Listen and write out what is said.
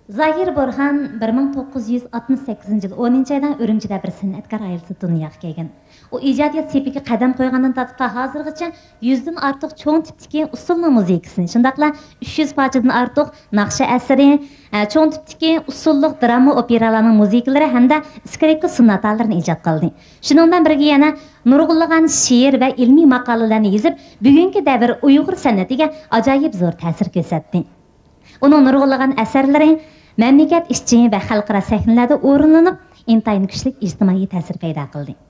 Zahir Burhan 1968 yıl 10. aydan Ürümçide bir sanatkar ailesi dünyaya kelgan. O ijodiyat sepiga qadam qo'ygandan tortib ta hozirgacha 100 dan ortiq cho'ng tipdagi usulli muzikasini, shundaqla 300 parchadan ortiq naqsha asari, cho'ng tipdagi usulli drama operalarning musikalari hamda skripka sonatalarini ijod qildi. Shuningdan birga yana nurg'unlagan she'r va ilmiy maqolalarni yozib, bugungi davr Uyg'ur san'atiga ajoyib zo'r ta'sir ko'rsatdi. Uning nurg'unlagan asarlari mamlakat ishchi va xalqaro sahnalarda o'rinlanib, intayin kuchli ijtimoiy ta'sir paydo qildi.